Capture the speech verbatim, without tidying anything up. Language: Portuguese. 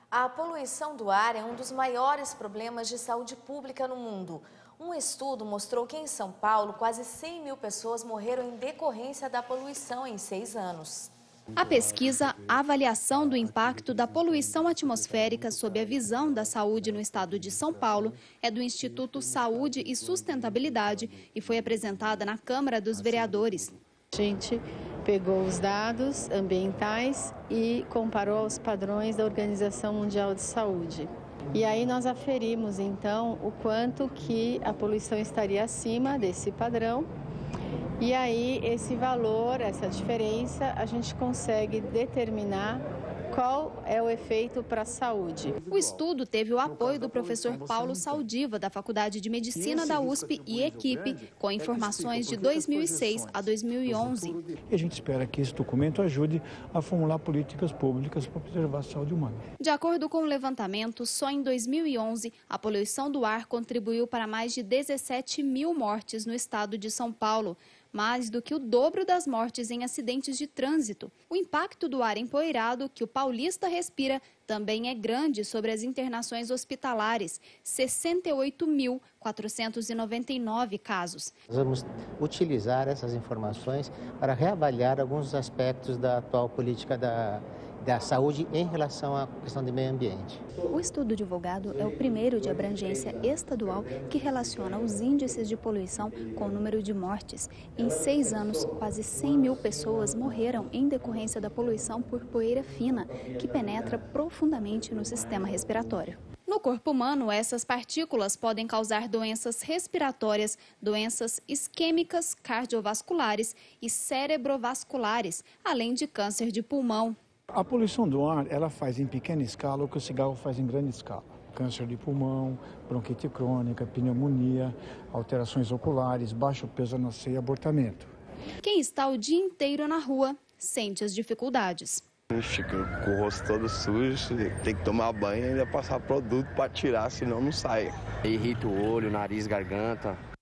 A poluição do ar é um dos maiores problemas de saúde pública no mundo. Um estudo mostrou que em São Paulo, quase cem mil pessoas morreram em decorrência da poluição em seis anos. A pesquisa Avaliação do Impacto da Poluição Atmosférica sob a Visão da Saúde no Estado de São Paulo é do Instituto Saúde e Sustentabilidade e foi apresentada na Câmara dos Vereadores. A gente pegou os dados ambientais e comparou aos padrões da Organização Mundial de Saúde. E aí nós aferimos, então, o quanto que a poluição estaria acima desse padrão. E aí, esse valor, essa diferença, a gente consegue determinar qual é o efeito para a saúde. O estudo teve o apoio do professor Paulo Saldiva, da Faculdade de Medicina da U S P e equipe, com informações de dois mil e seis a dois mil e onze. E a gente espera que esse documento ajude a formular políticas públicas para preservar a saúde humana. De acordo com o levantamento, só em dois mil e onze, a poluição do ar contribuiu para mais de dezessete mil mortes no estado de São Paulo, mais do que o dobro das mortes em acidentes de trânsito. O impacto do ar empoeirado que o paulista respira também é grande sobre as internações hospitalares, sessenta e oito mil, quatrocentos e noventa e nove casos. Nós vamos utilizar essas informações para reavaliar alguns aspectos da atual política da da saúde em relação à questão do meio ambiente. O estudo divulgado é o primeiro de abrangência estadual que relaciona os índices de poluição com o número de mortes. Em seis anos, quase cem mil pessoas morreram em decorrência da poluição por poeira fina, que penetra profundamente no sistema respiratório. No corpo humano, essas partículas podem causar doenças respiratórias, doenças isquêmicas, cardiovasculares e cerebrovasculares, além de câncer de pulmão. A poluição do ar, ela faz em pequena escala o que o cigarro faz em grande escala. Câncer de pulmão, bronquite crônica, pneumonia, alterações oculares, baixo peso na ceia e abortamento. Quem está o dia inteiro na rua sente as dificuldades. Fica com o rosto todo sujo, tem que tomar banho e ainda passar produto para tirar, senão não sai. Irrita o olho, nariz, garganta.